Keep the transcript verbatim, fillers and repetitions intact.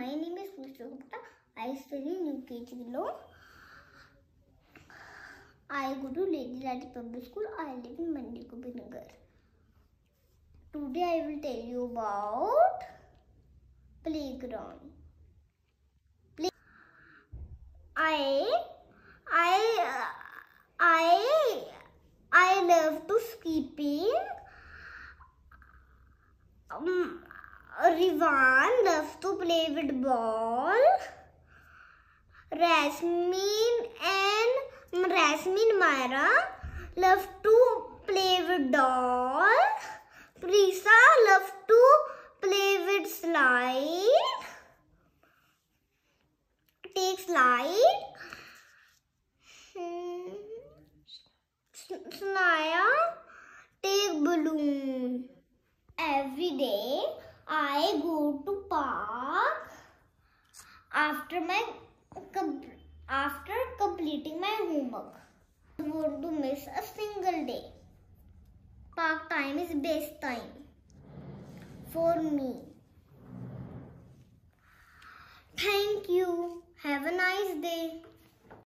my name is Krisha Gupta. I study in U K G below. I go to Lady Ladi Public School. I live in Mandi Nagar. Today I will tell you about playground. Play I I I I love to skipping. Um, Rivan loves to play with ball. Rasmin and Rasmin Myra love to play with doll. Prisha loves to play with slide. Take slide. Hmm. Snaya take balloon. Every day I go to park after my after completing my homework. I don't want to miss a single day. Park time is best time for me. Thank you. Have a nice day.